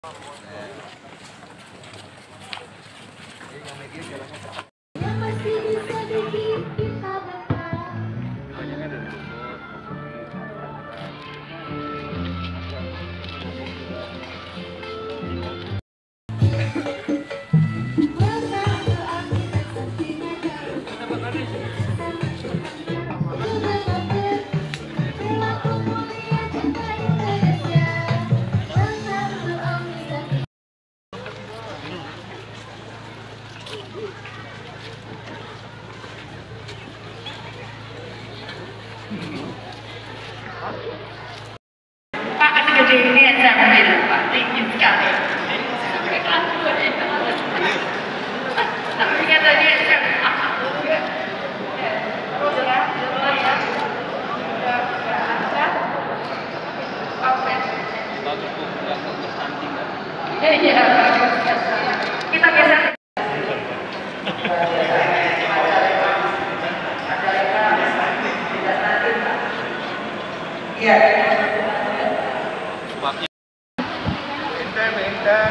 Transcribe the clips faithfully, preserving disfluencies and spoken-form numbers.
Pak, segede ini aja ambil, Pak, tinggi sekali. Tapi katanya saya terus ya, terus ya. Iya, kita geser. Iya. Bintang, bintang.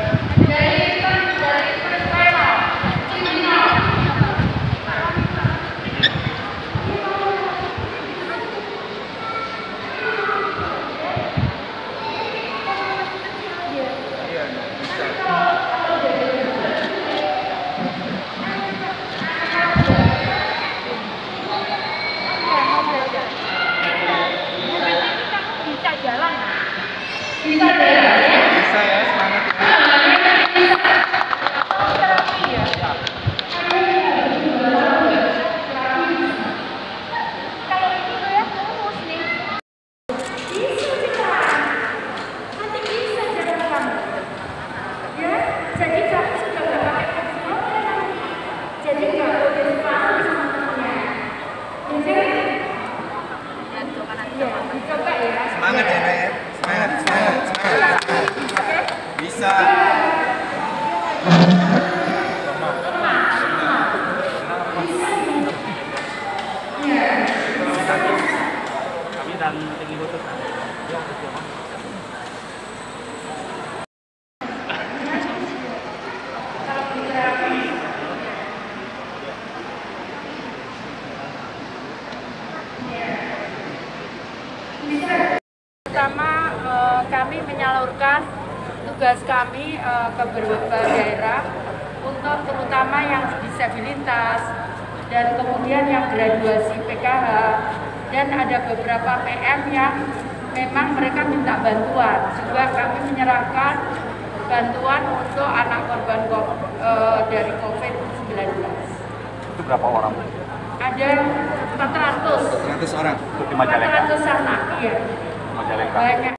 Bisa jalan ya? Bisa ya, semangat ya. Kalau itu ya lurus nih. Bisa jalan. Nanti bisa jalan kamu. Ya, jadi kamu sudah nggak pakai masker. Jadi nggak boleh sepatu sama temennya. Jadi, ya, dicoba ya. Semangat ya, Nek. Semangat, semangat, semangat. Bisa. Kami dan tinggi lutut. Pertama eh, kami menyalurkan tugas kami eh, ke beberapa daerah untuk terutama yang disabilitas dan kemudian yang graduasi P K H dan ada beberapa P M yang memang mereka minta bantuan. Juga kami menyerahkan bantuan untuk anak korban eh, dari COVID sembilan belas. Itu berapa orang? Ada empat ratus. seratus orang. Untuk di Majalengka. empat ratus anak, iya. Majalengka. Banyak.